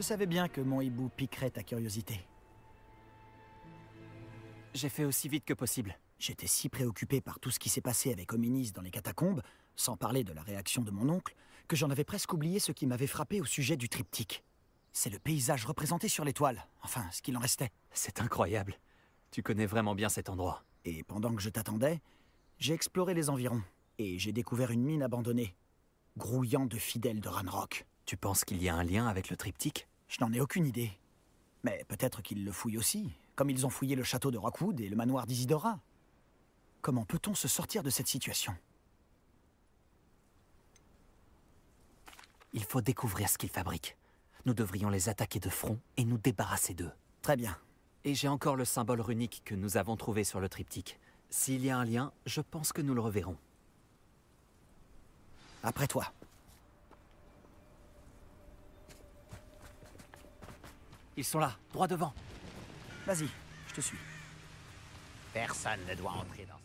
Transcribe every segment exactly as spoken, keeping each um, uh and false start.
Je savais bien que mon hibou piquerait ta curiosité. J'ai fait aussi vite que possible. J'étais si préoccupé par tout ce qui s'est passé avec Hominis dans les catacombes, sans parler de la réaction de mon oncle, que j'en avais presque oublié ce qui m'avait frappé au sujet du triptyque. C'est le paysage représenté sur l'étoile, enfin, ce qu'il en restait. C'est incroyable. Tu connais vraiment bien cet endroit. Et pendant que je t'attendais, j'ai exploré les environs, et j'ai découvert une mine abandonnée, grouillant de fidèles de Ranrock. Tu penses qu'il y a un lien avec le triptyque? Je n'en ai aucune idée. Mais peut-être qu'ils le fouillent aussi, comme ils ont fouillé le château de Rockwood et le manoir d'Isidora. Comment peut-on se sortir de cette situation? Il faut découvrir ce qu'ils fabriquent. Nous devrions les attaquer de front et nous débarrasser d'eux. Très bien. Et j'ai encore le symbole runique que nous avons trouvé sur le triptyque. S'il y a un lien, je pense que nous le reverrons. Après toi. Ils sont là, droit devant. Vas-y, je te suis. Personne ne doit entrer dans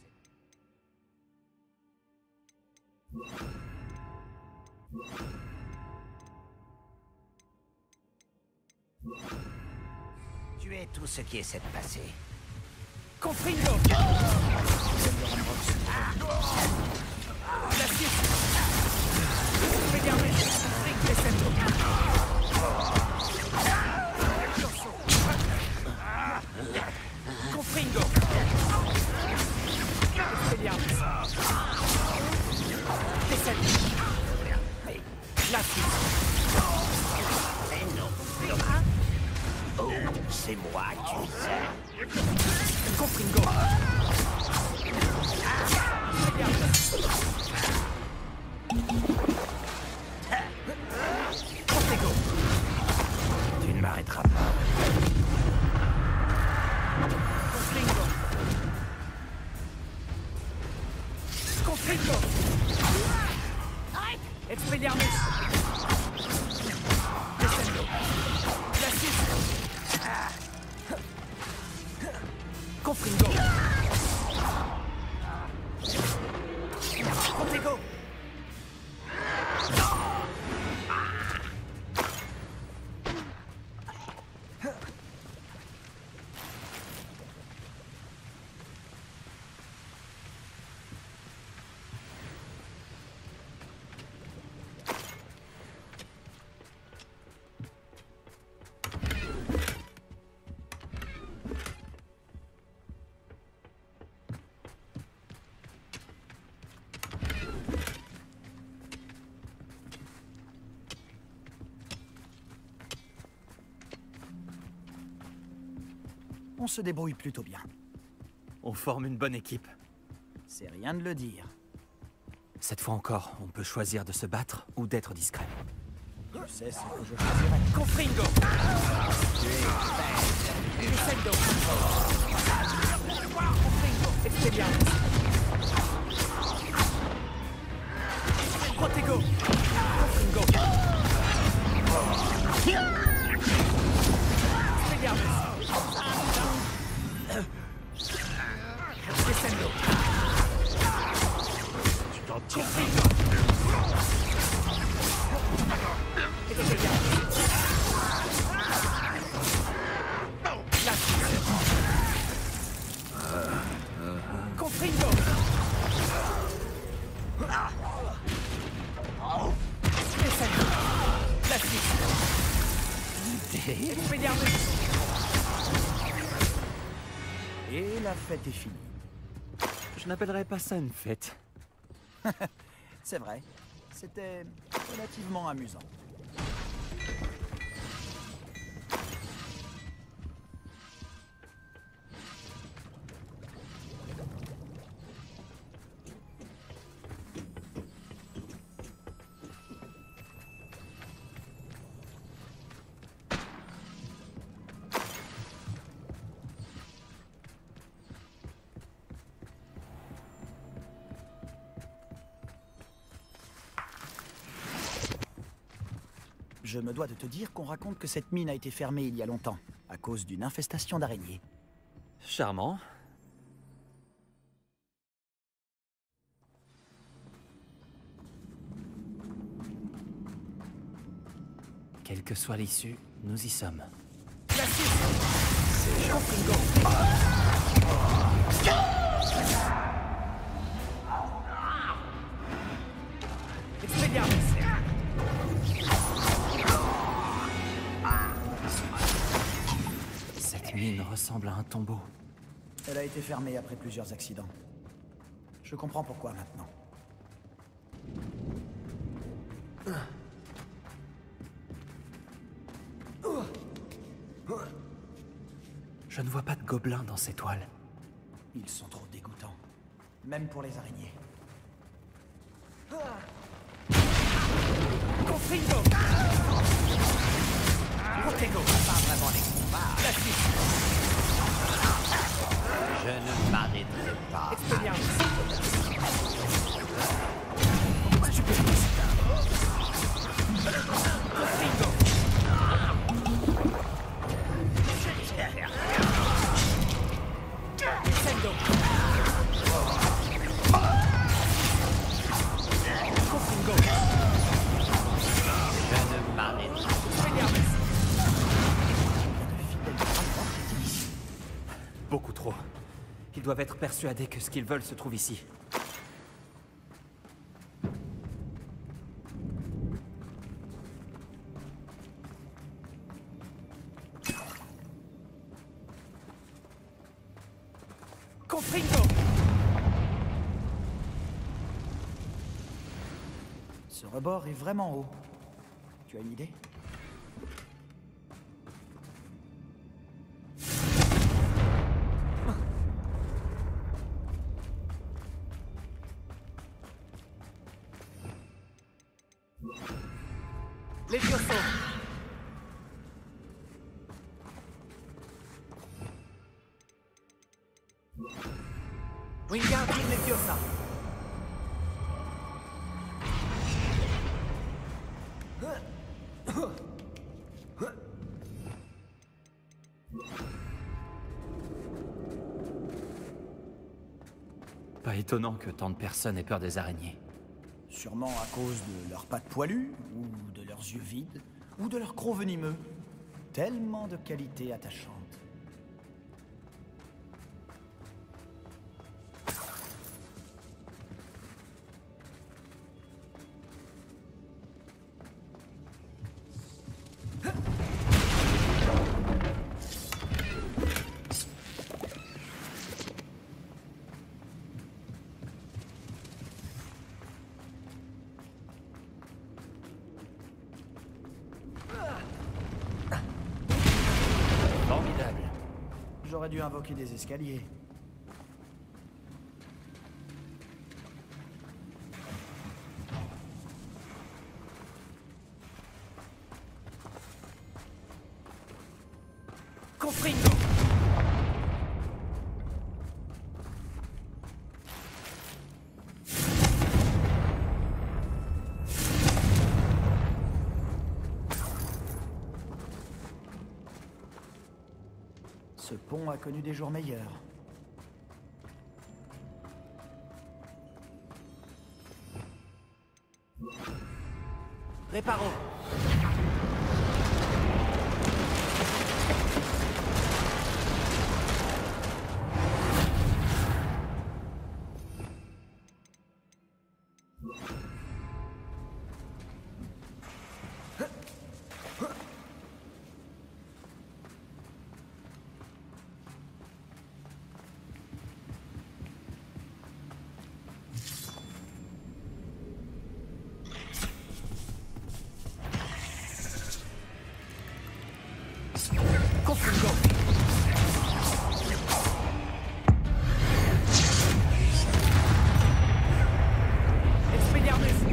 cette... Tu es tout ce qui essaie de passer. Confringo! La suite! Regardez! Confringo! La suite! Mais non, non. Oh, c'est moi qui sais. Confringo! Confringo! Tu ne m'arrêteras pas. Confringo! Confringo! Expelliarmus! Descendo! Glacis! Confringo! Confringo! On se débrouille plutôt bien. On forme une bonne équipe. C'est rien de le dire. Cette fois encore, on peut choisir de se battre ou d'être discret. Tu sais ce que je choisirais. Confringo! Descendo! Confringo! Expelliarmus! Protego! Confringo! Expelliarmus! Descendo! Tu t'en tires. Confringo! Expelliarmus! Confringo! Descendo! Glacis! Expelliarmus! Et la fête est finie. Je n'appellerais pas ça une fête. C'est vrai. C'était relativement amusant. Je me dois de te dire qu'on raconte que cette mine a été fermée il y a longtemps, à cause d'une infestation d'araignées. Charmant. Quelle que soit l'issue, Nous y sommes. Cette mine ressemble à un tombeau. Elle a été fermée après plusieurs accidents. Je comprends pourquoi maintenant. Je ne vois pas de gobelins dans ces toiles. Ils sont trop dégoûtants. Même pour les araignées. Confringo. Protego. Pas vraiment les combats. Je ne m'arrêterai pas. Pourquoi je peux pas Confringo. Descendo. Confringo. Je ne m'arrêterai pas. Beaucoup trop. Ils doivent être persuadés que ce qu'ils veulent se trouve ici. Confringo. Ce rebord est vraiment haut. Tu as une idée? Levioso. Wingardium Leviosa. Pas étonnant que tant de personnes aient peur des araignées. Sûrement à cause de leurs pattes poilues, ou de leurs yeux vides, ou de leurs crocs venimeux. Tellement de qualités attachantes. Formidable. J'aurais dû invoquer des escaliers. Confringo. Ce pont a connu des jours meilleurs. Réparo. Confringo. Expelliarmus.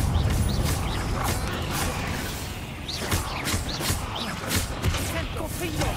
Confringo.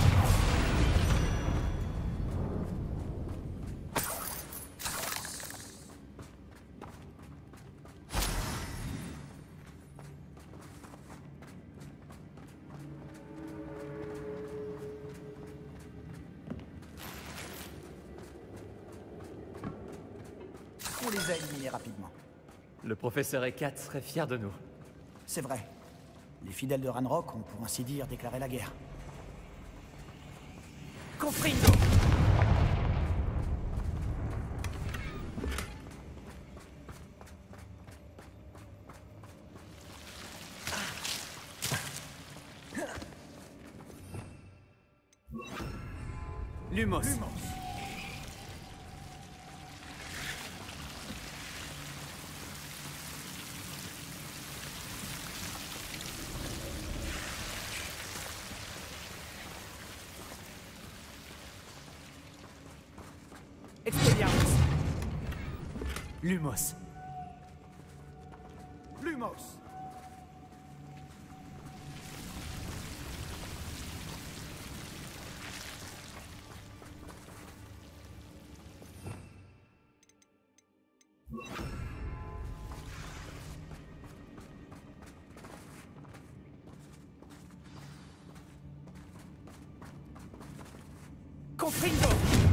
On les a éliminés rapidement. Le professeur Ekat serait fier de nous. C'est vrai. Les fidèles de Ranrock ont, pour ainsi dire, déclaré la guerre. Comprendo. Lumos. Lumos. Expelliarmus. Lumos. Lumos. Comprendo.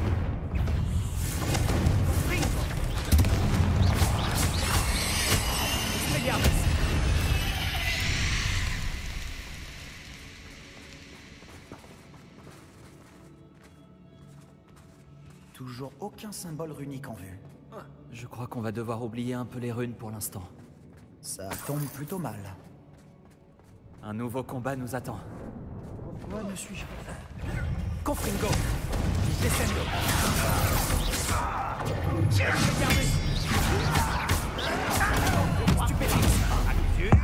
Toujours aucun symbole runique en vue. Je crois qu'on va devoir oublier un peu les runes pour l'instant. Ça tombe plutôt mal. Un nouveau combat nous attend. Pourquoi ne suis-je pas... Confringo. Descendo. Regardez. Stupéfix. À l'usure.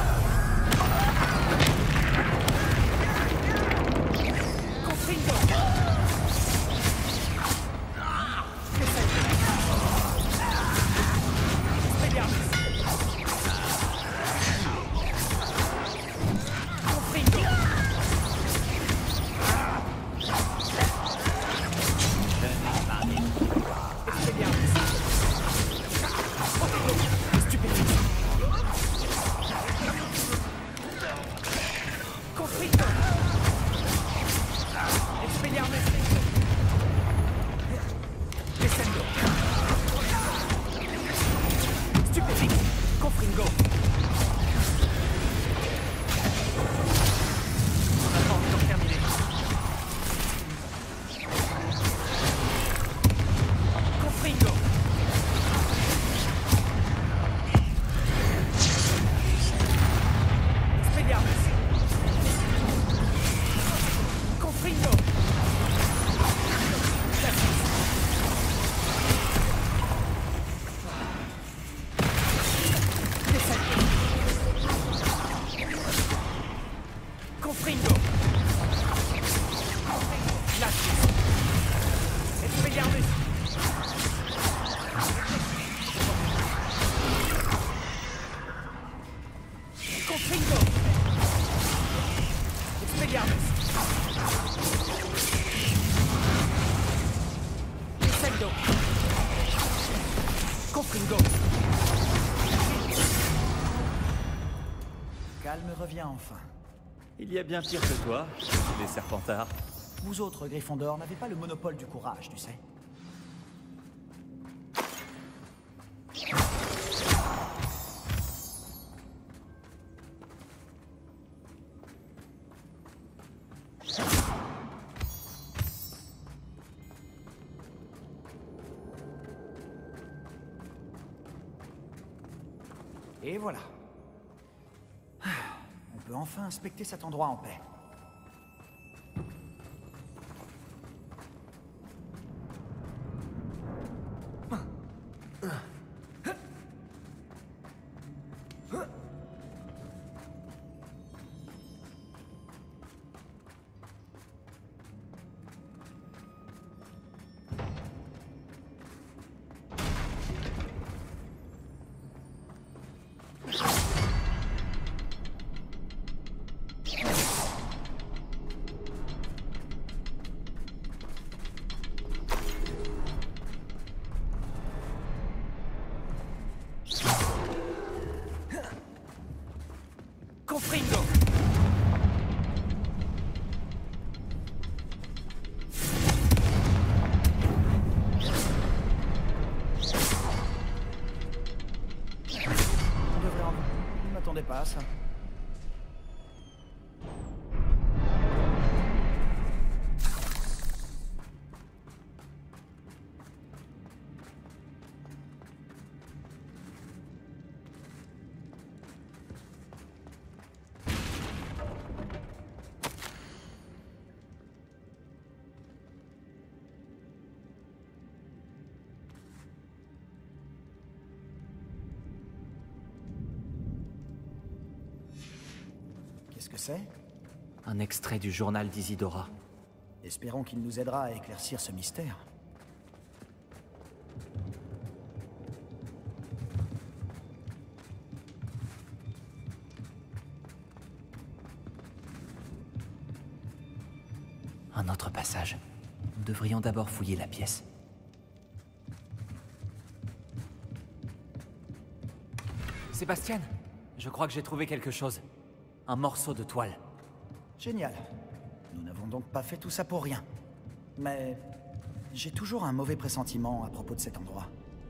Confringo. Calme revient enfin. Il y a bien pire que toi, les Serpentards. Vous autres, Gryffondor, n'avez pas le monopole du courage, tu sais. Et voilà. On peut enfin inspecter cet endroit en paix. Confringo. On devrait en... Je ne m'attendais pas à ça. Qu'est-ce que c'est? Un extrait du journal d'Isidora. Espérons qu'il nous aidera à éclaircir ce mystère. Un autre passage. Nous devrions d'abord fouiller la pièce. Sébastien, je crois que j'ai trouvé quelque chose. Un morceau de toile. Génial. Nous n'avons donc pas fait tout ça pour rien. Mais j'ai toujours un mauvais pressentiment à propos de cet endroit.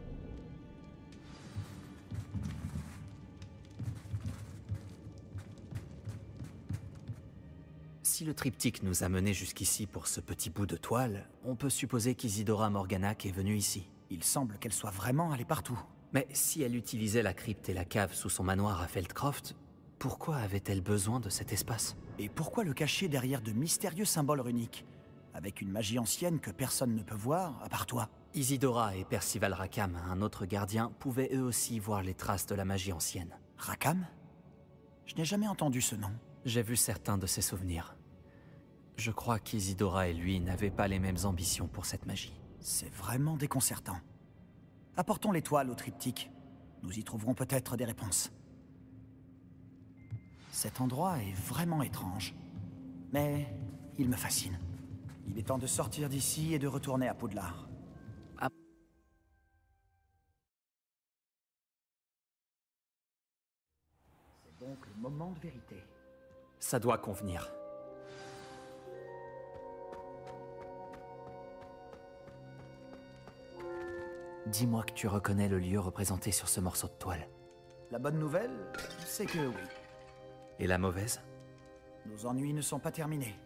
Si le triptyque nous a menés jusqu'ici pour ce petit bout de toile, on peut supposer qu'Isidora Morganac est venue ici. Il semble qu'elle soit vraiment allée partout. Mais si elle utilisait la crypte et la cave sous son manoir à Feldcroft, pourquoi avait-elle besoin de cet espace? Et pourquoi le cacher derrière de mystérieux symboles runiques, avec une magie ancienne que personne ne peut voir, à part toi? Isidora et Percival Rackham, un autre gardien, pouvaient eux aussi voir les traces de la magie ancienne. Rackham? Je n'ai jamais entendu ce nom. J'ai vu certains de ses souvenirs. Je crois qu'Isidora et lui n'avaient pas les mêmes ambitions pour cette magie. C'est vraiment déconcertant. Apportons l'étoile au triptyque. Nous y trouverons peut-être des réponses. Cet endroit est vraiment étrange. Mais il me fascine. Il est temps de sortir d'ici et de retourner à Poudlard. Ah. C'est donc le moment de vérité. Ça doit convenir. Dis-moi que tu reconnais le lieu représenté sur ce morceau de toile. La bonne nouvelle, c'est que oui. Et la mauvaise? Nos ennuis ne sont pas terminés.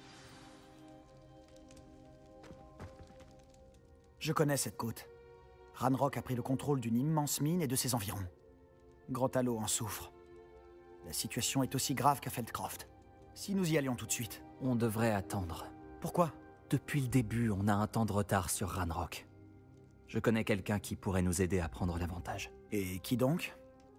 Je connais cette côte. Ranrock a pris le contrôle d'une immense mine et de ses environs. Grotalo en souffre. La situation est aussi grave qu'à Feldcroft. Si nous y allions tout de suite. On devrait attendre. Pourquoi? Depuis le début, on a un temps de retard sur Ranrock. Je connais quelqu'un qui pourrait nous aider à prendre l'avantage. Et qui donc?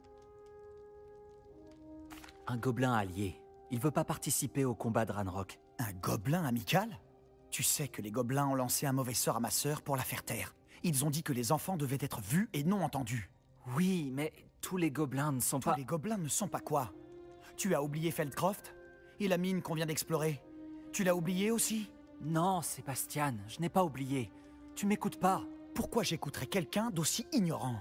Un gobelin allié. Il veut pas participer au combat de Ranrock. Un gobelin amical? Tu sais que les gobelins ont lancé un mauvais sort à ma sœur pour la faire taire. Ils ont dit que les enfants devaient être vus et non entendus. Oui, mais tous les gobelins ne sont Tous pas... les gobelins ne sont pas quoi? Tu as oublié Feldcroft? Et la mine qu'on vient d'explorer? Tu l'as oublié aussi? Non, Sébastien, je n'ai pas oublié. Tu m'écoutes pas. Pourquoi j'écouterais quelqu'un d'aussi ignorant?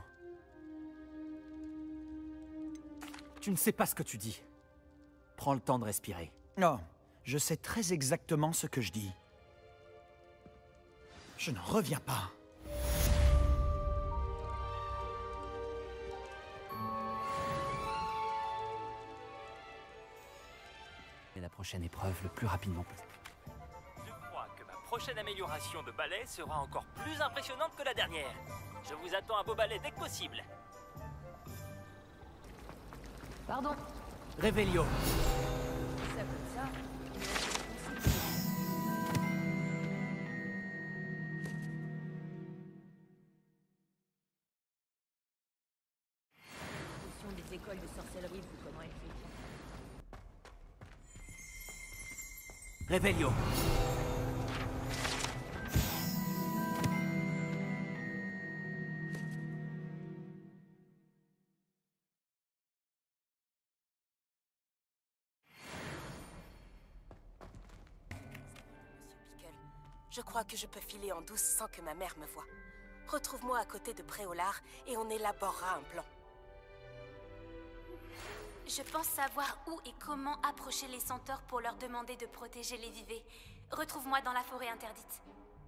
Tu ne sais pas ce que tu dis. Prends le temps de respirer. Non, je sais très exactement ce que je dis. Je n'en reviens pas. Et la prochaine épreuve le plus rapidement possible. Je crois que ma prochaine amélioration de balai sera encore plus impressionnante que la dernière. Je vous attends à beau balai dès que possible. Pardon, Réveillon. ça comme ça. La question des écoles de sorcellerie, vu comment elle fait. Réveillon. Je crois que je peux filer en douce sans que ma mère me voie. Retrouve-moi à côté de Préolard et on élaborera un plan. Je pense savoir où et comment approcher les centaures pour leur demander de protéger les vivets. Retrouve-moi dans la forêt interdite.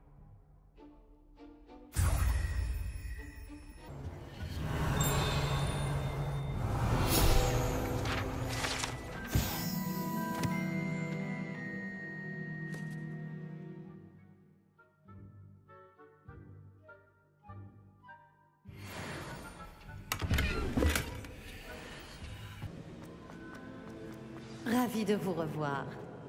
Ravi de vous revoir.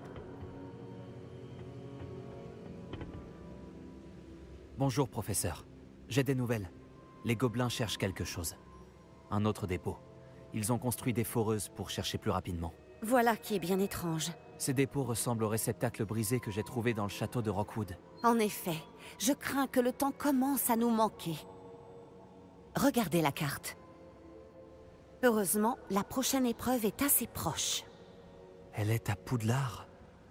Bonjour, professeur. J'ai des nouvelles. Les gobelins cherchent quelque chose. Un autre dépôt. Ils ont construit des foreuses pour chercher plus rapidement. Voilà qui est bien étrange. Ces dépôts ressemblent au réceptacle brisé que j'ai trouvé dans le château de Rockwood. En effet, je crains que le temps commence à nous manquer. Regardez la carte. Heureusement, la prochaine épreuve est assez proche. Elle est à Poudlard.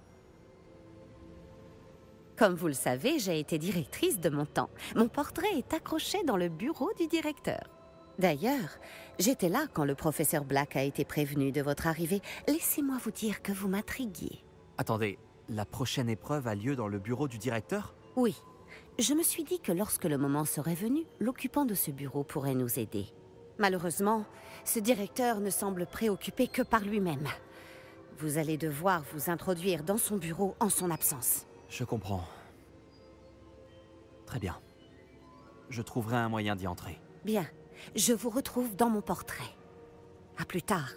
Comme vous le savez, j'ai été directrice de mon temps. Mon portrait est accroché dans le bureau du directeur. D'ailleurs, j'étais là quand le professeur Black a été prévenu de votre arrivée. Laissez-moi vous dire que vous m'intriguiez. Attendez, la prochaine épreuve a lieu dans le bureau du directeur? Oui. Je me suis dit que lorsque le moment serait venu, l'occupant de ce bureau pourrait nous aider. Malheureusement, ce directeur ne semble préoccupé que par lui-même. Vous allez devoir vous introduire dans son bureau en son absence. Je comprends. Très bien. Je trouverai un moyen d'y entrer. Bien. Je vous retrouve dans mon portrait. À plus tard.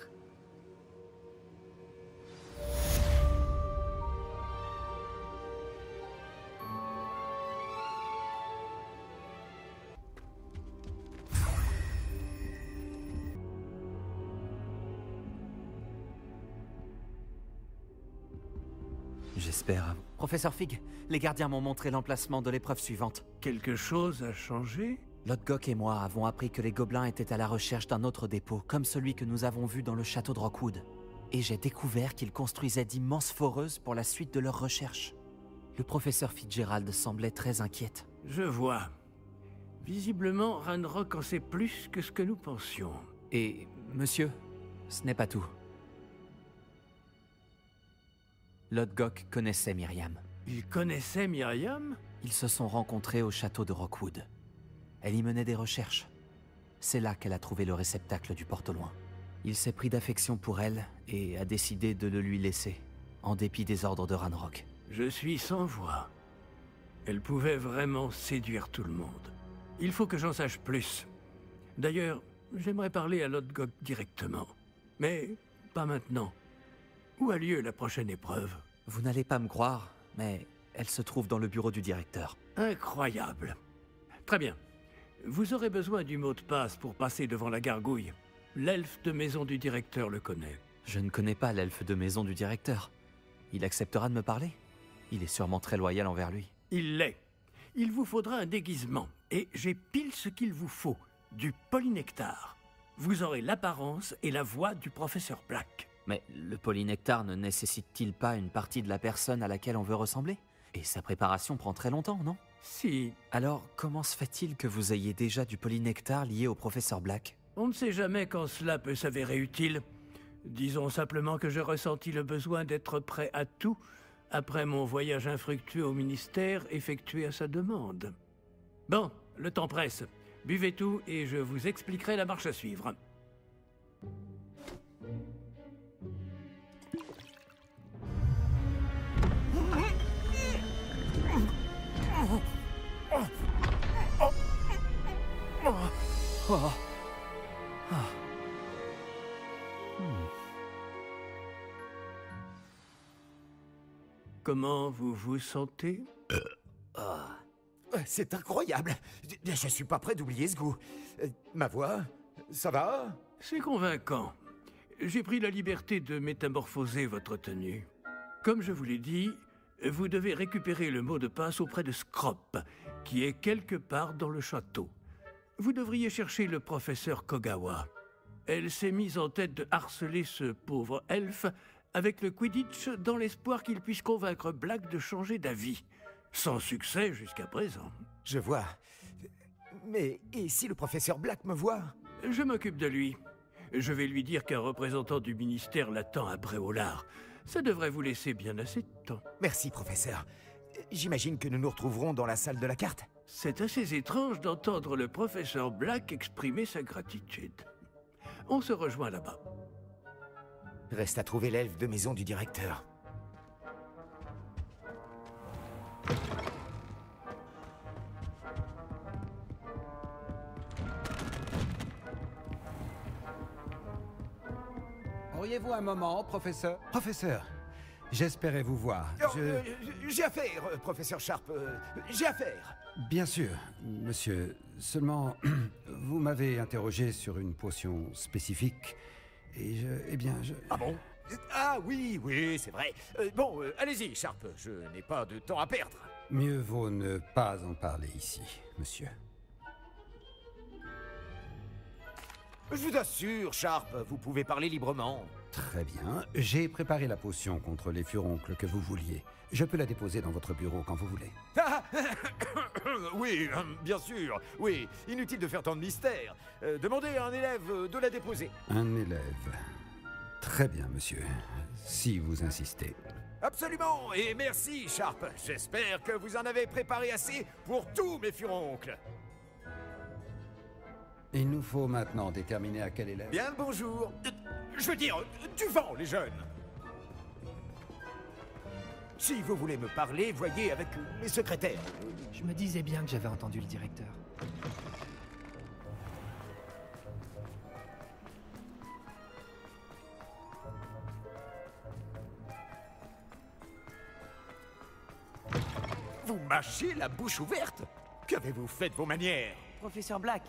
J'espère. Professeur Fig, les gardiens m'ont montré l'emplacement de l'épreuve suivante. Quelque chose a changé? Lodgok et moi avons appris que les gobelins étaient à la recherche d'un autre dépôt, comme celui que nous avons vu dans le château de Rockwood. Et j'ai découvert qu'ils construisaient d'immenses foreuses pour la suite de leurs recherches. Le professeur Fitzgerald semblait très inquiète. Je vois. Visiblement, Ranrock en sait plus que ce que nous pensions. Et, monsieur, ce n'est pas tout. Lodgok connaissait Myriam. Il connaissait Myriam? Ils se sont rencontrés au château de Rockwood. Elle y menait des recherches. C'est là qu'elle a trouvé le réceptacle du porte-loin. Il s'est pris d'affection pour elle et a décidé de le lui laisser, en dépit des ordres de Ranrock. Je suis sans voix. Elle pouvait vraiment séduire tout le monde. Il faut que j'en sache plus. D'ailleurs, j'aimerais parler à Lodgok directement. Mais pas maintenant. Où a lieu la prochaine épreuve? Vous n'allez pas me croire, mais elle se trouve dans le bureau du directeur. Incroyable. Très bien. Vous aurez besoin du mot de passe pour passer devant la gargouille. L'elfe de maison du directeur le connaît. Je ne connais pas l'elfe de maison du directeur. Il acceptera de me parler? Il est sûrement très loyal envers lui. Il l'est. Il vous faudra un déguisement. Et j'ai pile ce qu'il vous faut. Du polynectar. Vous aurez l'apparence et la voix du professeur Black. Mais le polynectar ne nécessite-t-il pas une partie de la personne à laquelle on veut ressembler? Et sa préparation prend très longtemps, non? Si. Alors, comment se fait-il que vous ayez déjà du polynectar lié au professeur Black? On ne sait jamais quand cela peut s'avérer utile. Disons simplement que je ressentis le besoin d'être prêt à tout après mon voyage infructueux au ministère effectué à sa demande. Bon, le temps presse. Buvez tout et je vous expliquerai la marche à suivre. Oh. Ah. Hmm. Comment vous vous sentez? euh. oh. C'est incroyable. Je, je suis pas prêt d'oublier ce goût. Euh, ma voix, ça va? C'est convaincant. J'ai pris la liberté de métamorphoser votre tenue. Comme je vous l'ai dit, vous devez récupérer le mot de passe auprès de Scrop, qui est quelque part dans le château. Vous devriez chercher le professeur Kogawa. Elle s'est mise en tête de harceler ce pauvre elfe avec le Quidditch dans l'espoir qu'il puisse convaincre Black de changer d'avis. Sans succès jusqu'à présent. Je vois. Mais et si le professeur Black me voit? Je m'occupe de lui. Je vais lui dire qu'un représentant du ministère l'attend à Préolard. Ça devrait vous laisser bien assez de temps. Merci, professeur. J'imagine que nous nous retrouverons dans la salle de la carte? C'est assez étrange d'entendre le professeur Black exprimer sa gratitude. On se rejoint là-bas. Reste à trouver l'elfe de maison du directeur. Auriez-vous un moment, professeur? Professeur, j'espérais vous voir. Oh, Je... euh, j'ai affaire, euh, professeur Sharp. Euh, j'ai affaire. Bien sûr, monsieur. Seulement, vous m'avez interrogé sur une potion spécifique. Et je... Eh bien, je... Ah bon? Ah oui, oui, c'est vrai. Euh, bon, euh, allez-y, Sharp, je n'ai pas de temps à perdre. Mieux vaut ne pas en parler ici, monsieur. Je vous assure, Sharp, vous pouvez parler librement. Très bien. J'ai préparé la potion contre les furoncles que vous vouliez. Je peux la déposer dans votre bureau quand vous voulez. Ah, oui, euh, bien sûr. Oui, inutile de faire tant de mystère. Euh, demandez à un élève euh, de la déposer. Un élève. Très bien, monsieur. Si vous insistez. Absolument, et merci, Sharp. J'espère que vous en avez préparé assez pour tous mes furoncles. Il nous faut maintenant déterminer à quel élève... Bien le bonjour. Euh, Je veux dire, euh, du vent, les jeunes. Si vous voulez me parler, voyez avec euh, mes secrétaires. Je me disais bien que j'avais entendu le directeur. Vous mâchez la bouche ouverte? Qu'avez-vous fait de vos manières? Professeur Black.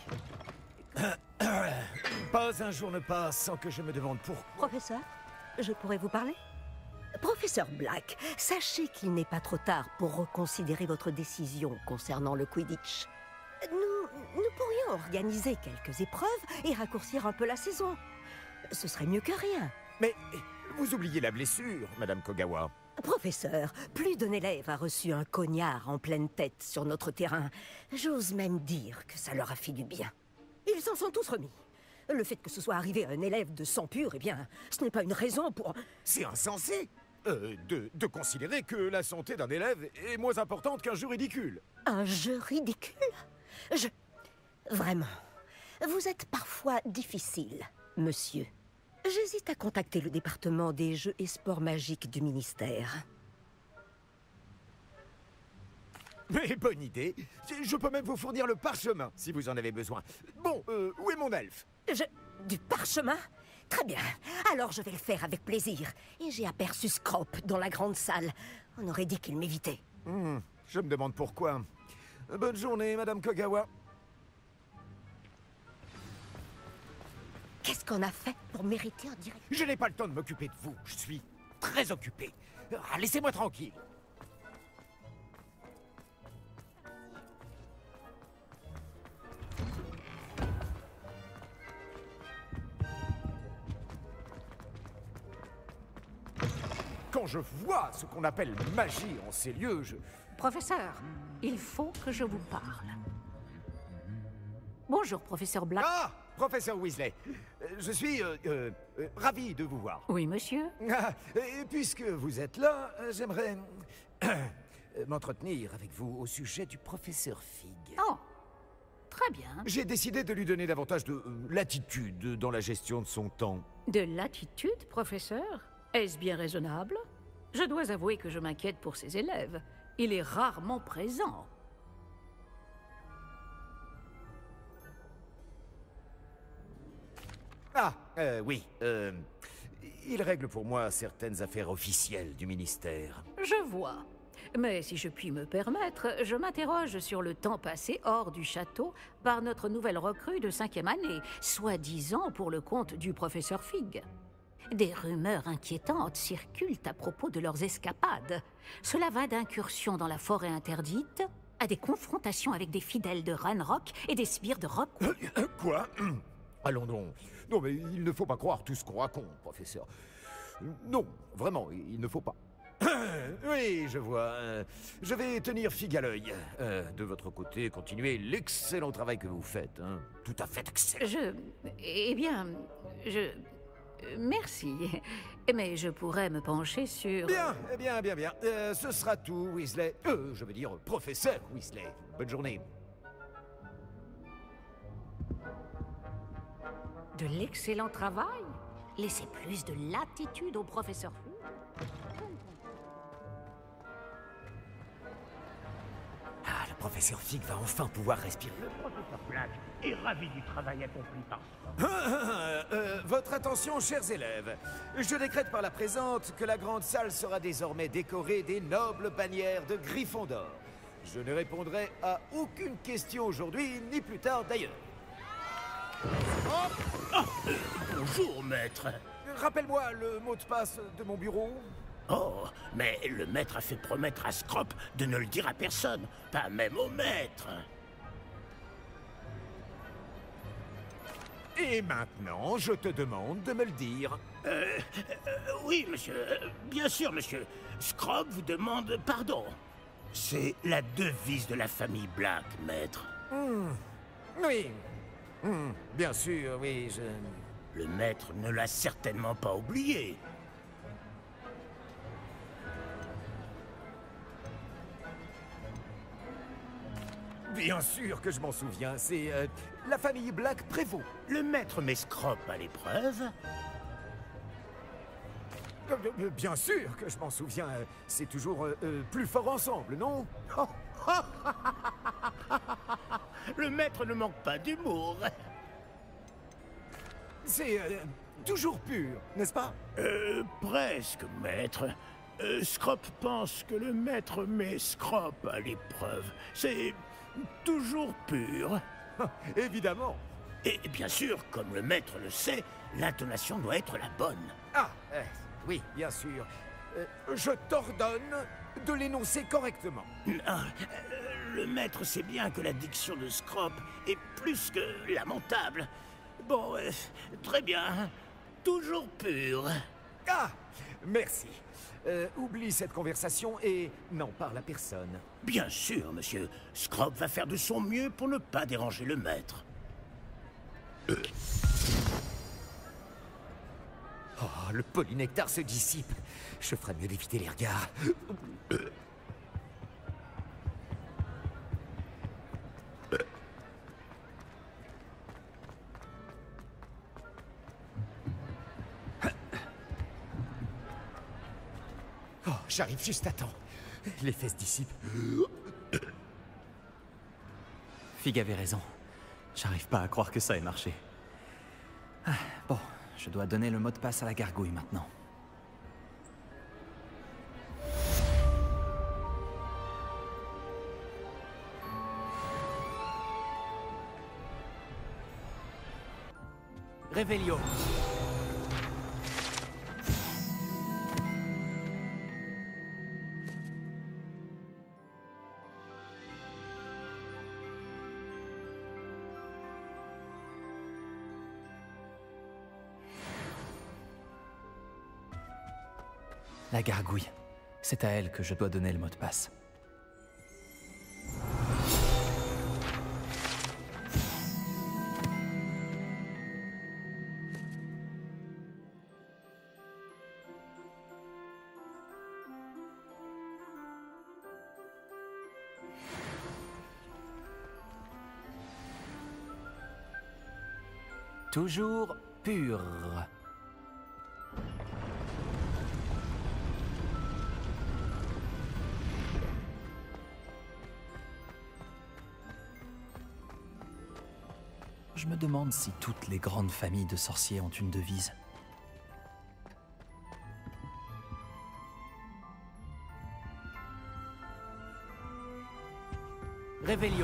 Pas un jour ne passe sans que je me demande pourquoi. Professeur, je pourrais vous parler? Professeur Black, sachez qu'il n'est pas trop tard pour reconsidérer votre décision concernant le Quidditch. Nous, nous pourrions organiser quelques épreuves et raccourcir un peu la saison. Ce serait mieux que rien. Mais vous oubliez la blessure, Madame Kogawa. Professeur, plus d'un élève a reçu un cognard en pleine tête sur notre terrain. J'ose même dire que ça leur a fait du bien. Ils s'en sont tous remis. Le fait que ce soit arrivé à un élève de sang pur, eh bien, ce n'est pas une raison pour... C'est insensé euh, de, de considérer que la santé d'un élève est moins importante qu'un jeu ridicule. Un jeu ridicule? Je... Vraiment, vous êtes parfois difficile, monsieur. J'hésite à contacter le département des jeux et sports magiques du ministère. Mais bonne idée. Je peux même vous fournir le parchemin, si vous en avez besoin. Bon, euh, où est mon elfe? Je... Du parchemin? Très bien. Alors je vais le faire avec plaisir. Et j'ai aperçu Scrope dans la grande salle. On aurait dit qu'il m'évitait. Hmm, je me demande pourquoi. Bonne journée, Madame Kogawa. Qu'est-ce qu'on a fait pour mériter un direct? Je n'ai pas le temps de m'occuper de vous. Je suis très occupé. Ah, laissez-moi tranquille. Quand je vois ce qu'on appelle magie en ces lieux, je... Professeur, il faut que je vous parle. Bonjour, professeur Black. Ah, professeur Weasley. Je suis euh, euh, euh, ravi de vous voir. Oui, monsieur. Ah, et puisque vous êtes là, j'aimerais euh, m'entretenir avec vous au sujet du professeur Fig. Oh, très bien. J'ai décidé de lui donner davantage de euh, latitude dans la gestion de son temps. De latitude, professeur? Est-ce bien raisonnable? Je dois avouer que je m'inquiète pour ses élèves. Il est rarement présent. Ah, euh, oui. Euh, il règle pour moi certaines affaires officielles du ministère. Je vois. Mais si je puis me permettre, je m'interroge sur le temps passé hors du château par notre nouvelle recrue de cinquième année, soi-disant pour le compte du professeur Fig. Des rumeurs inquiétantes circulent à propos de leurs escapades. Cela va d'incursions dans la forêt interdite à des confrontations avec des fidèles de Ranrock et des sbires de Rockwood. Quoi? Allons donc. Non, mais il ne faut pas croire tout ce qu'on raconte, professeur. Non, vraiment, il ne faut pas. Oui, je vois. Euh, je vais tenir Fig à l'œil. Euh, de votre côté, continuez l'excellent travail que vous faites. Hein. Tout à fait excellent. Je... Eh bien, je... Merci. Mais je pourrais me pencher sur... Bien, bien, bien, bien. Euh, ce sera tout, Weasley. Euh, je veux dire, professeur Weasley. Bonne journée. De l'excellent travail. Laissez plus de latitude au professeur Fig. Ah, le professeur Fig va enfin pouvoir respirer. Le professeur Black est ravi du travail accompli par euh, Votre attention, chers élèves. Je décrète par la présente que la grande salle sera désormais décorée des nobles bannières de Gryffondor. Je ne répondrai à aucune question aujourd'hui, ni plus tard d'ailleurs. Oh, euh, bonjour, maître. rappelle-moi le mot de passe de mon bureau. Oh, mais le maître a fait promettre à Scrop de ne le dire à personne, pas même au maître. Et maintenant, je te demande de me le dire. Euh, euh, oui, monsieur. Euh, bien sûr, monsieur. Scrop vous demande pardon. C'est la devise de la famille Black, maître. Mmh. Oui. Mmh. Bien sûr, oui, je... Le maître ne l'a certainement pas oublié. Bien sûr que je m'en souviens, c'est euh, la famille Black prévaut. Le maître met Scrop à l'épreuve. Euh, euh, bien sûr que je m'en souviens, euh, c'est toujours euh, euh, plus fort ensemble, non? Le maître ne manque pas d'humour. C'est euh, toujours pur, n'est-ce pas? Euh, presque, maître. Euh, Scrop pense que le maître met Scrop à l'épreuve. C'est toujours pur. Évidemment. Et bien sûr, comme le maître le sait, l'intonation doit être la bonne. Ah, euh, oui, bien sûr. Euh, je t'ordonne de l'énoncer correctement. Ah, euh, le maître sait bien que la diction de Scrop est plus que lamentable. Bon, euh, très bien. Toujours pur. Ah, merci. Euh, oublie cette conversation et n'en parle à personne. Bien sûr, monsieur. Scrop va faire de son mieux pour ne pas déranger le maître. Euh. Oh, le polynectar se dissipe. Je ferais mieux d'éviter les regards. Euh. Oh, j'arrive juste à temps. Les fesses dissipent. Fig avait raison. J'arrive pas à croire que ça ait marché. Ah, bon, je dois donner le mot de passe à la gargouille maintenant. Réveillon. La gargouille. C'est à elle que je dois donner le mot de passe. Toujours pur. Je me demande si toutes les grandes familles de sorciers ont une devise. Réveillon.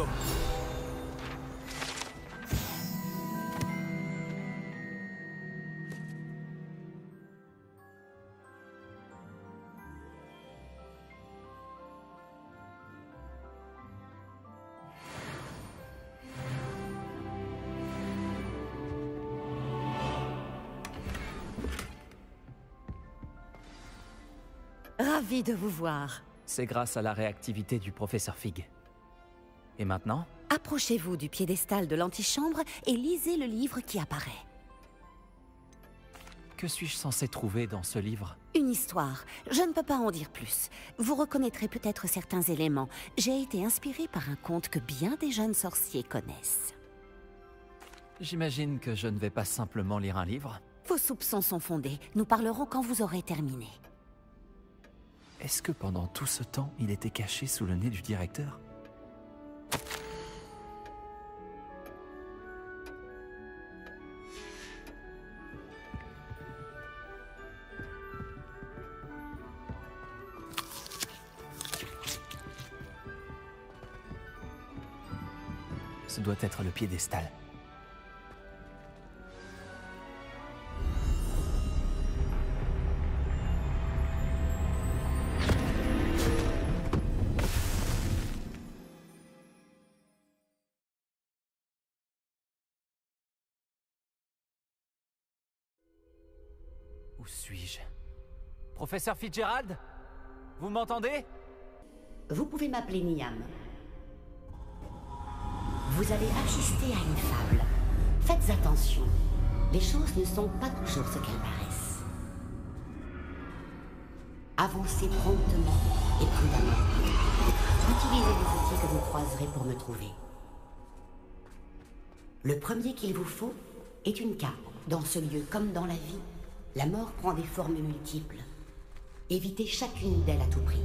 Ravi de vous voir. C'est grâce à la réactivité du professeur Fig. Et maintenant? Approchez-vous du piédestal de l'antichambre et lisez le livre qui apparaît. Que suis-je censé trouver dans ce livre? Une histoire. Je ne peux pas en dire plus. Vous reconnaîtrez peut-être certains éléments. J'ai été inspirée par un conte que bien des jeunes sorciers connaissent. J'imagine que je ne vais pas simplement lire un livre. Vos soupçons sont fondés. Nous parlerons quand vous aurez terminé. Est-ce que pendant tout ce temps, il était caché sous le nez du directeur? Ce doit être le piédestal. suis-je? Professeur Fitzgerald? Vous m'entendez? Vous pouvez m'appeler Niam. Vous allez assister à une fable. Faites attention. Les choses ne sont pas toujours ce qu'elles paraissent. Avancez promptement et prudemment. Utilisez les outils que vous croiserez pour me trouver. Le premier qu'il vous faut est une cape. Dans ce lieu comme dans la vie, la mort prend des formes multiples. Évitez chacune d'elles à tout prix.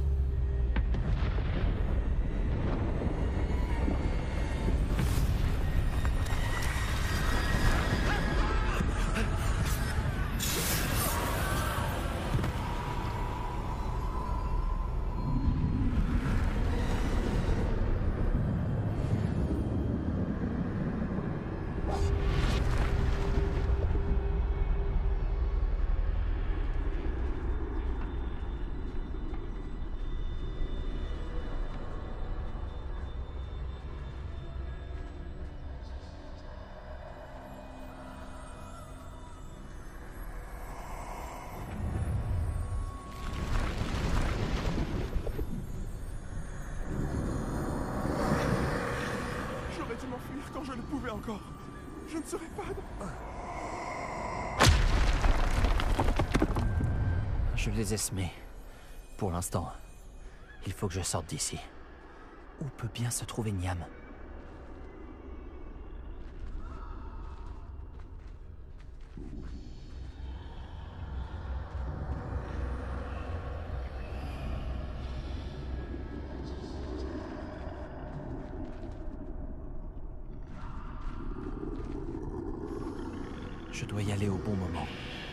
Quand je le pouvais encore, je ne serais pas... Je les ai semés. Pour l'instant, il faut que je sorte d'ici. Où peut bien se trouver Niam? Je dois y aller au bon moment.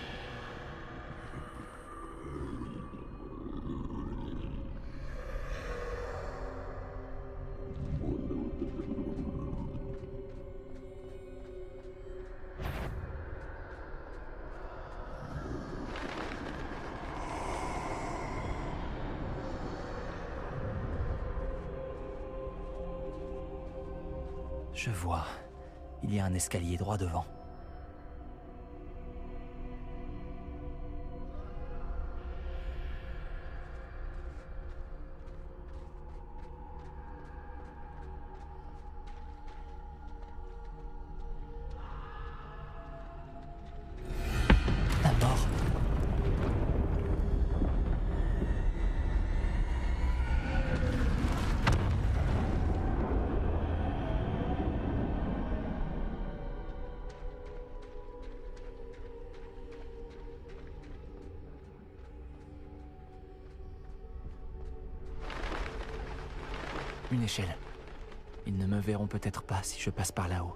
Je vois. Il y a un escalier droit devant. Une échelle. Ils ne me verront peut-être pas si je passe par là-haut.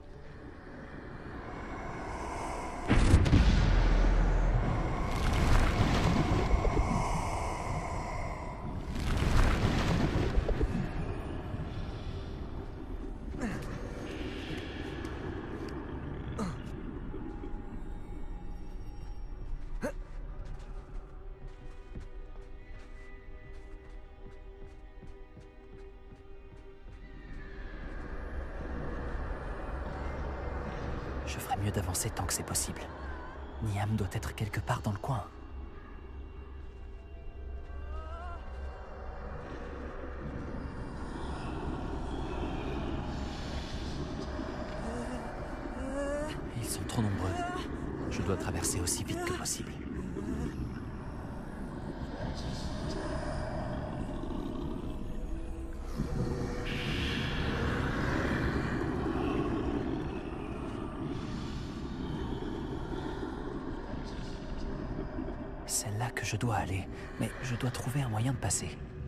Je ferais mieux d'avancer tant que c'est possible. Niam doit être quelque part dans le coin. Ils sont trop nombreux. Je dois traverser aussi vite que possible. C'est là que je dois aller, mais je dois trouver un moyen de passer.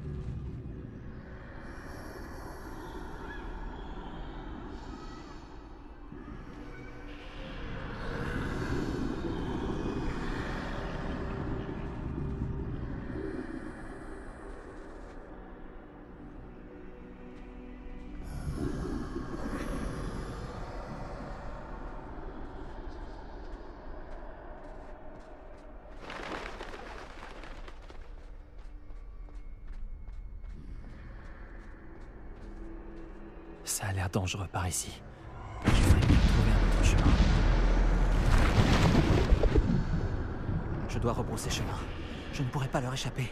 Ça a l'air dangereux par ici. Je ferais mieux de trouver un autre chemin. Je dois dois rebrousser chemin. Je ne pourrai pas leur échapper.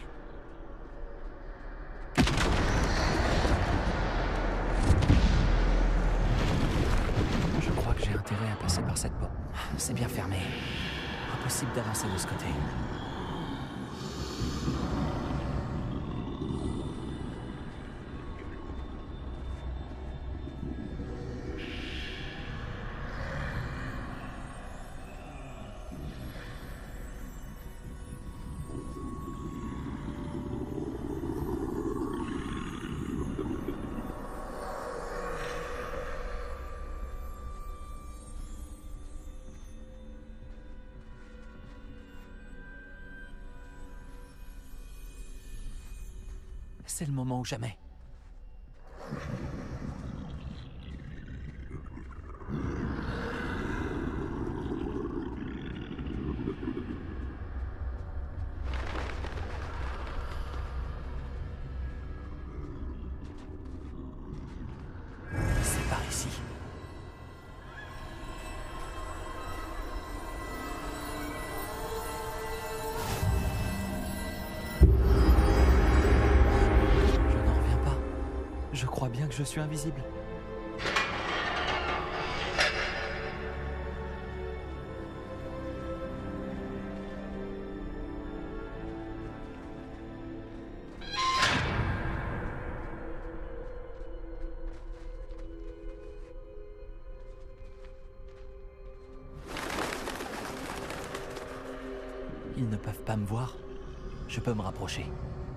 Je crois que j'ai intérêt à passer par cette porte. C'est bien fermé. Impossible d'avancer de ce côté. C'est le moment ou jamais. C'est par ici. Je crois bien que je suis invisible. Ils ne peuvent pas me voir. Je peux me rapprocher.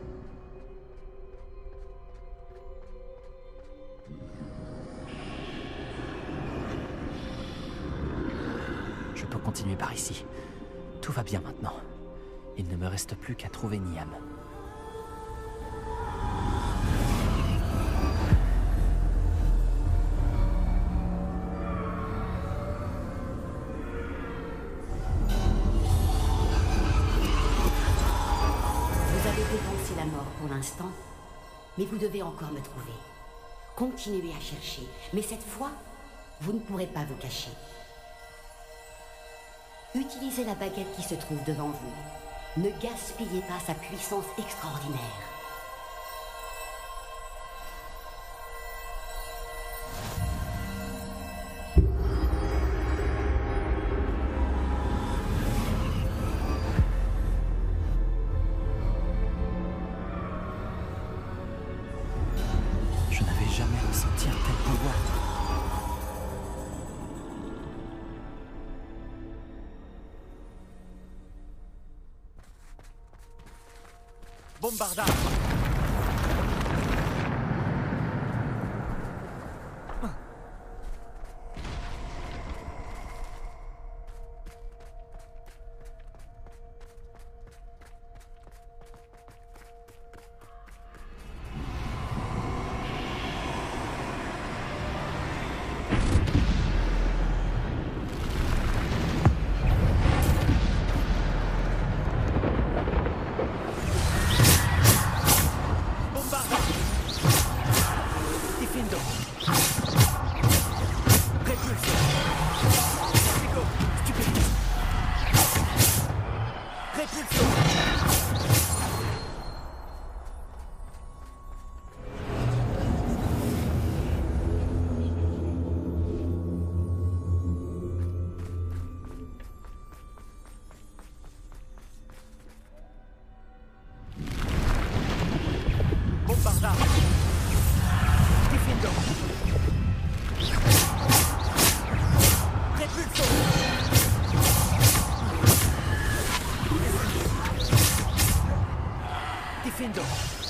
Je peux continuer par ici. Tout va bien maintenant. Il ne me reste plus qu'à trouver Niam. Vous avez dévancé la mort pour l'instant, mais vous devez encore me trouver. Continuez à chercher, mais cette fois, vous ne pourrez pas vous cacher. Utilisez la baguette qui se trouve devant vous. Ne gaspillez pas sa puissance extraordinaire. Je n'avais jamais ressenti un tel pouvoir. Bombardage. Diffindo.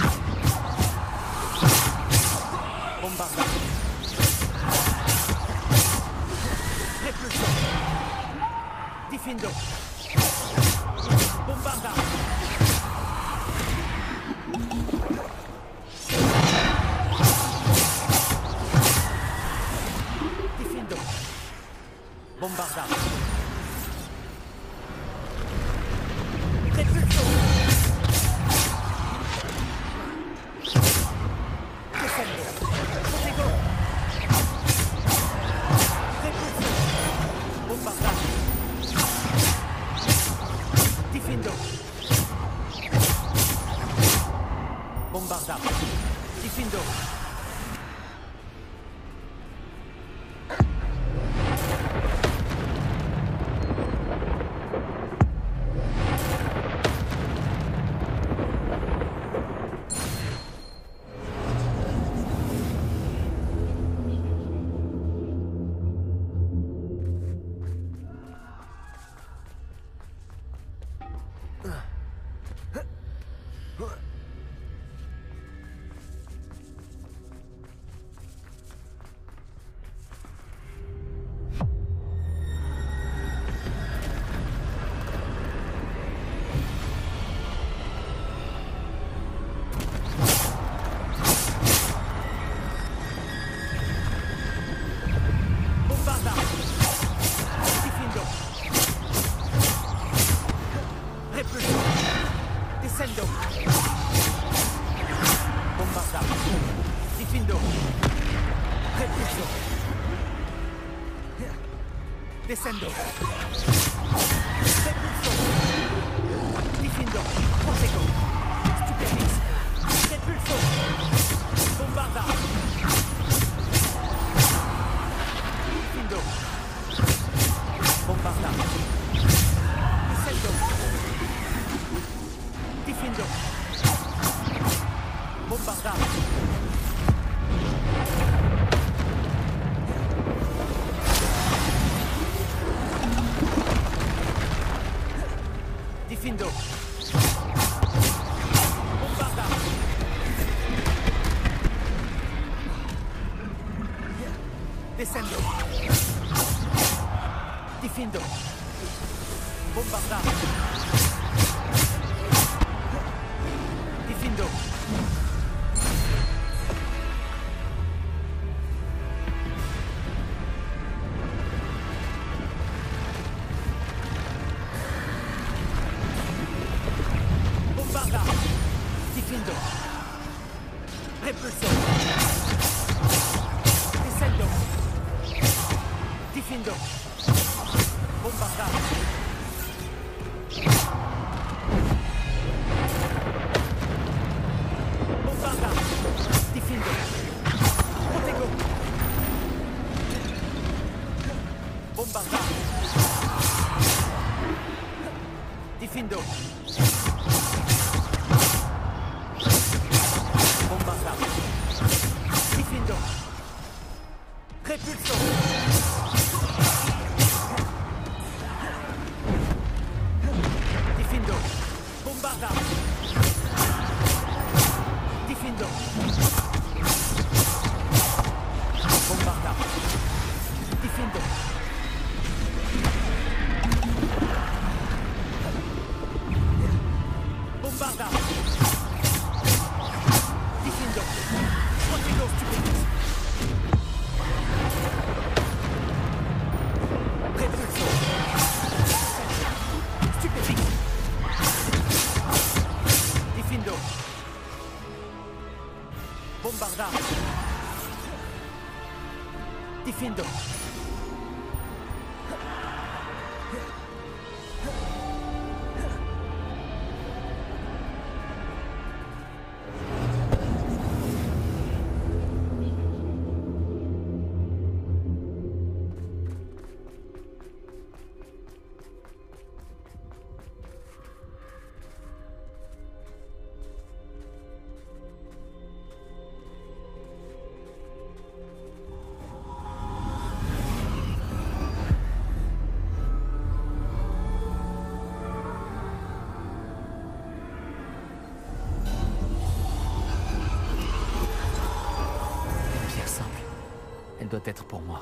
Bombarda. Repulso. Diffindo. Bombarda. Diffindo. Bombarda. Repulso. Bombarda. Diffindo. Descendo. Repulso. Diffindo. Proseco. Stupefix. Repulso. Bombarda. Diffindo. Bombarda. Descendo. Diffindo. Bombarda. Diffindo. Bombarda. Descendo. Diffindo. Bombarda. Diffindo. Diffindo. Repulso. Descendo. Diffindo. Bombarda. Bombarda. Diffindo. Protego. Bombarda. Diffindo. Bombarda. Diffindo. Repulso. Diffindo. Bombarda. Diffindo. Bombarda. Diffindo. Bombarda. Diffindo. Protego stupefix. Repulso. Stupefix. Diffindo. Bombarda. Diffindo. Elle doit être pour moi.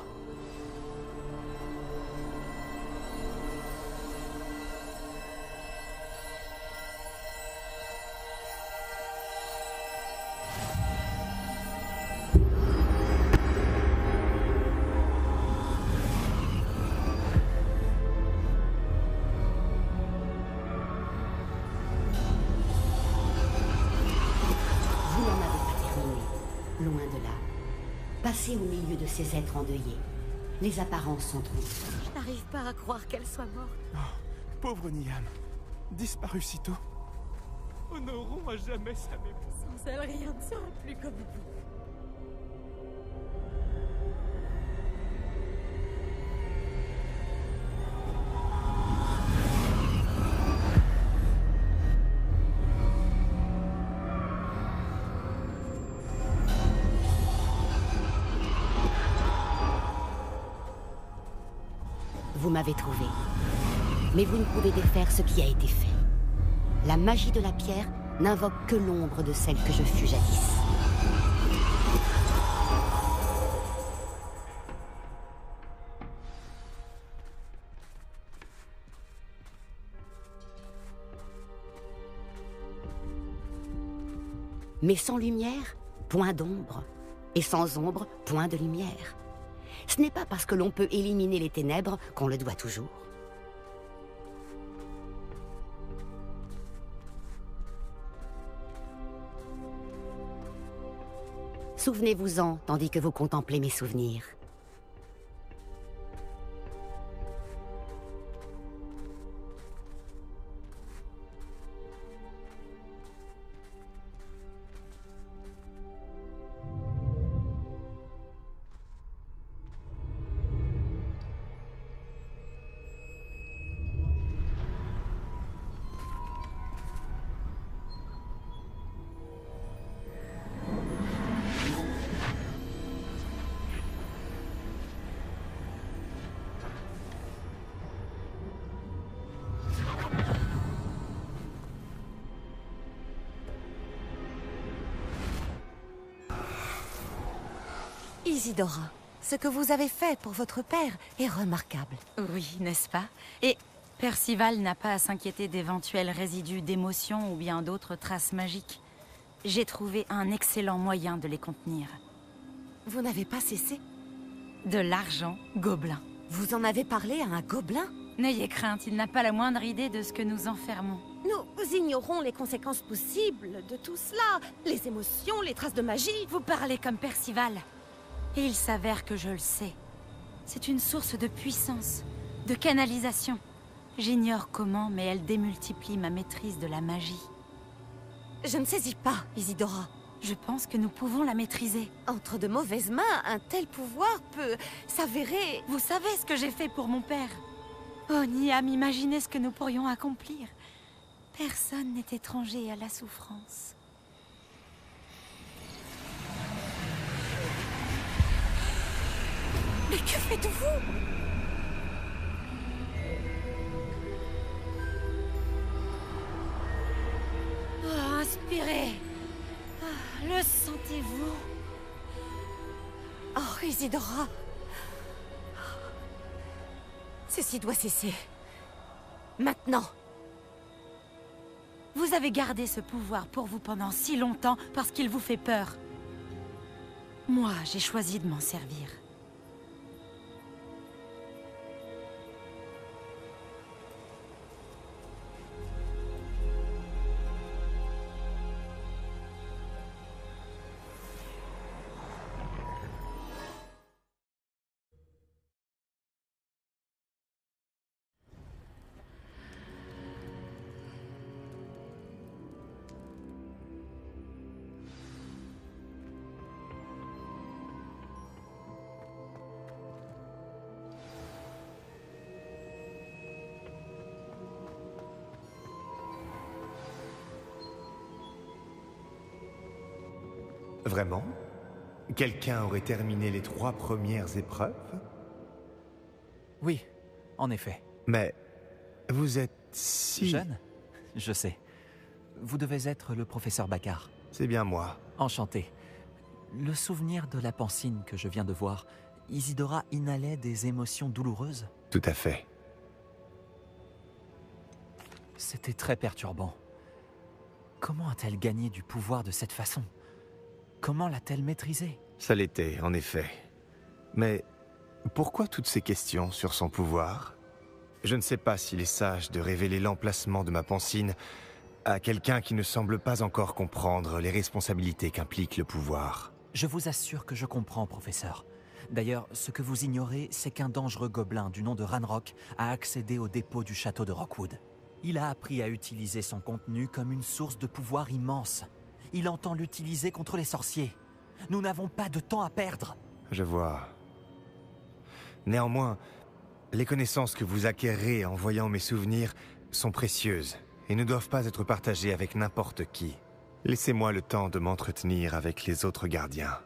Vous n'en avez pas terminé. Loin de là. Passez au milieu de ces êtres endeuillés. Les apparences sont trompeuses. Je n'arrive pas à croire qu'elle soit morte. Oh, pauvre Niam. Disparu si tôt. honorons à jamais sa mémoire. Sans elle, rien ne sera plus comme vous. Vous m'avez trouvé. Mais vous ne pouvez défaire ce qui a été fait. La magie de la pierre n'invoque que l'ombre de celle que je fus jadis. Mais sans lumière, point d'ombre. Et sans ombre, point de lumière. Ce n'est pas parce que l'on peut éliminer les ténèbres qu'on le doit toujours. Souvenez-vous-en tandis que vous contemplez mes souvenirs. Isidora, ce que vous avez fait pour votre père est remarquable. Oui, n'est-ce pas? Et Percival n'a pas à s'inquiéter d'éventuels résidus d'émotions ou bien d'autres traces magiques. J'ai trouvé un excellent moyen de les contenir. Vous n'avez pas cessé? De l'argent gobelin. Vous en avez parlé à un gobelin? N'ayez crainte, il n'a pas la moindre idée de ce que nous enfermons. Nous ignorons les conséquences possibles de tout cela. Les émotions, les traces de magie. Vous parlez comme Percival. Et il s'avère que je le sais. C'est une source de puissance, de canalisation. J'ignore comment, mais elle démultiplie ma maîtrise de la magie. Je ne saisis pas, Isidora. Je pense que nous pouvons la maîtriser. Entre de mauvaises mains, un tel pouvoir peut s'avérer... Vous savez ce que j'ai fait pour mon père? Oh, Niam, imaginez ce que nous pourrions accomplir. Personne n'est étranger à la souffrance. Mais que faites-vous? Oh, inspirez. Oh, le sentez-vous? Oh, Isidora. Ceci doit cesser. Maintenant. Vous avez gardé ce pouvoir pour vous pendant si longtemps parce qu'il vous fait peur. Moi, j'ai choisi de m'en servir. Vraiment? Quelqu'un aurait terminé les trois premières épreuves? Oui, en effet. Mais vous êtes si... Jeune? Je sais. Vous devez être le professeur Baccar. C'est bien moi. Enchanté. Le souvenir de la pancine que je viens de voir, Isidora inhalait des émotions douloureuses? Tout à fait. C'était très perturbant. Comment a-t-elle gagné du pouvoir de cette façon? Comment l'a-t-elle maîtrisé? Ça l'était, en effet. Mais pourquoi toutes ces questions sur son pouvoir? Je ne sais pas s'il est sage de révéler l'emplacement de ma pancine à quelqu'un qui ne semble pas encore comprendre les responsabilités qu'implique le pouvoir. Je vous assure que je comprends, professeur. D'ailleurs, ce que vous ignorez, c'est qu'un dangereux gobelin du nom de Ranrock a accédé au dépôt du château de Rockwood. Il a appris à utiliser son contenu comme une source de pouvoir immense. Il entend l'utiliser contre les sorciers. Nous n'avons pas de temps à perdre. Je vois. Néanmoins, les connaissances que vous acquérez en voyant mes souvenirs sont précieuses et ne doivent pas être partagées avec n'importe qui. Laissez-moi le temps de m'entretenir avec les autres gardiens.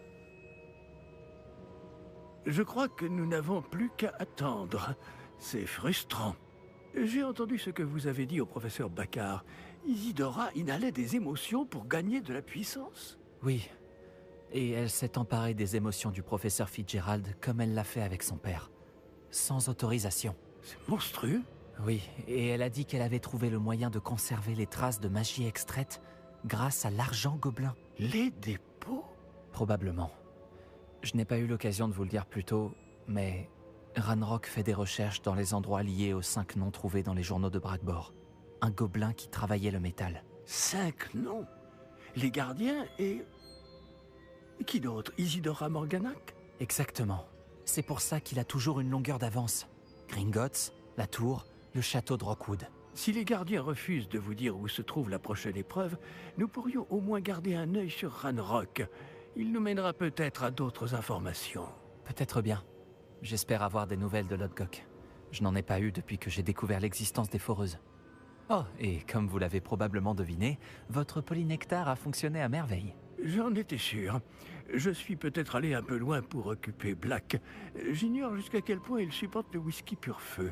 Je crois que nous n'avons plus qu'à attendre. C'est frustrant. J'ai entendu ce que vous avez dit au professeur Baccar. Isidora inhalait des émotions pour gagner de la puissance. Oui. Et elle s'est emparée des émotions du professeur Fitzgerald comme elle l'a fait avec son père. Sans autorisation. C'est monstrueux. Oui, et elle a dit qu'elle avait trouvé le moyen de conserver les traces de magie extraite grâce à l'argent gobelin. Les dépôts? Probablement. Je n'ai pas eu l'occasion de vous le dire plus tôt, mais Ranrock fait des recherches dans les endroits liés aux cinq noms trouvés dans les journaux de Bragbor. Un gobelin qui travaillait le métal. Cinq noms? Les gardiens et... Qui d'autre? Isidora Morganac? Exactement. C'est pour ça qu'il a toujours une longueur d'avance. Gringotts, la tour, le château de Rockwood. Si les gardiens refusent de vous dire où se trouve la prochaine épreuve, nous pourrions au moins garder un œil sur Ranrock. Il nous mènera peut-être à d'autres informations. Peut-être bien. J'espère avoir des nouvelles de Lodgok. Je n'en ai pas eu depuis que j'ai découvert l'existence des foreuses. Oh, et comme vous l'avez probablement deviné, votre polynectar a fonctionné à merveille. J'en étais sûr. Je suis peut-être allé un peu loin pour occuper Black. J'ignore jusqu'à quel point il supporte le whisky pur feu.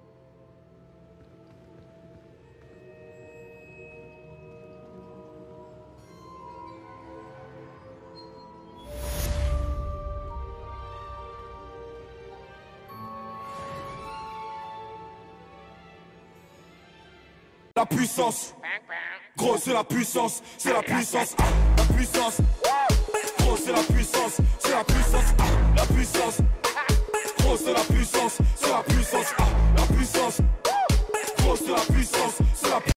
La puissance, gros c'est la puissance, c'est la puissance, ah, la puissance, gros c'est la puissance, c'est la puissance, ah, la puissance, gros c'est la puissance, c'est la puissance, ah, la puissance, gros c'est la puissance,